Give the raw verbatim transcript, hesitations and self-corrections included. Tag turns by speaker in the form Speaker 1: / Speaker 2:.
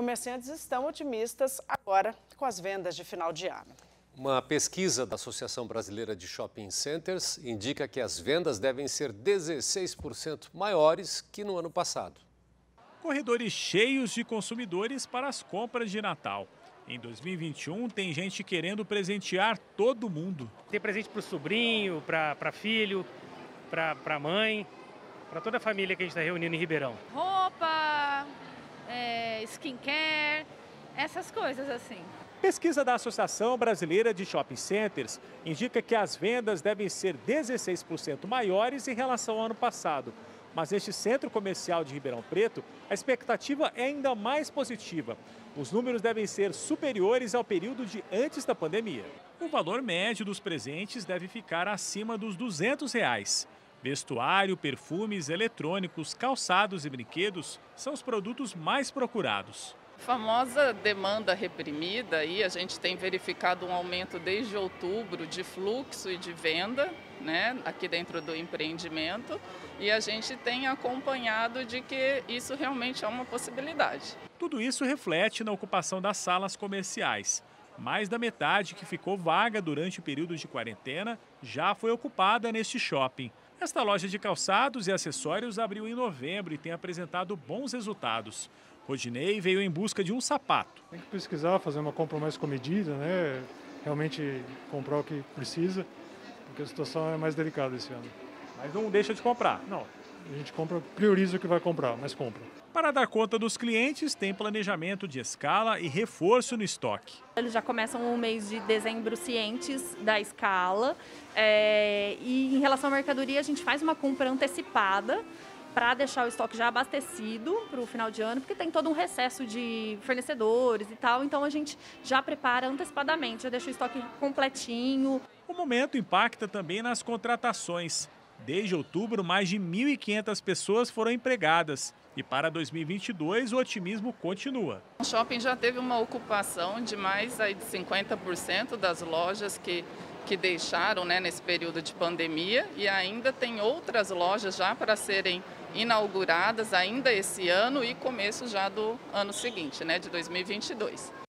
Speaker 1: Comerciantes estão otimistas agora com as vendas de final de ano.
Speaker 2: Uma pesquisa da Associação Brasileira de Shopping Centers indica que as vendas devem ser dezesseis por cento maiores que no ano passado.
Speaker 3: Corredores cheios de consumidores para as compras de Natal. Em dois mil e vinte e um, tem gente querendo presentear todo mundo.
Speaker 4: Tem presente para o sobrinho, para filho, para mãe, para toda a família que a gente está reunindo em Ribeirão.
Speaker 5: Roupa, é, skincare, essas coisas assim.
Speaker 3: Pesquisa da Associação Brasileira de Shopping Centers indica que as vendas devem ser dezesseis por cento maiores em relação ao ano passado. Mas neste centro comercial de Ribeirão Preto, a expectativa é ainda mais positiva. Os números devem ser superiores ao período de antes da pandemia. O valor médio dos presentes deve ficar acima dos duzentos reais. Vestuário, perfumes, eletrônicos, calçados e brinquedos são os produtos mais procurados.
Speaker 6: Famosa demanda reprimida, e a gente tem verificado um aumento desde outubro de fluxo e de venda, né, aqui dentro do empreendimento, e a gente tem acompanhado de que isso realmente é uma possibilidade.
Speaker 3: Tudo isso reflete na ocupação das salas comerciais. Mais da metade que ficou vaga durante o período de quarentena já foi ocupada neste shopping. Esta loja de calçados e acessórios abriu em novembro e tem apresentado bons resultados. Rodinei veio em busca de um sapato.
Speaker 7: Tem que pesquisar, fazer uma compra mais comedida, né? Realmente comprar o que precisa, porque a situação é mais delicada esse ano.
Speaker 3: Mas não deixa de comprar.
Speaker 7: Não, a gente compra, prioriza o que vai comprar, mas compra.
Speaker 3: Para dar conta dos clientes, tem planejamento de escala e reforço no estoque.
Speaker 8: Eles já começam o mês de dezembro cientes da escala. É, e em relação à mercadoria, a gente faz uma compra antecipada para deixar o estoque já abastecido para o final de ano, porque tem todo um recesso de fornecedores e tal, então a gente já prepara antecipadamente, já deixa o estoque completinho.
Speaker 3: O momento impacta também nas contratações. Desde outubro, mais de mil e quinhentas pessoas foram empregadas. E para dois mil e vinte e dois, o otimismo continua.
Speaker 6: O shopping já teve uma ocupação de mais aí de cinquenta por cento das lojas que, que deixaram, né, nesse período de pandemia, e ainda tem outras lojas já para serem inauguradas ainda esse ano e começo já do ano seguinte, né, de dois mil e vinte e dois.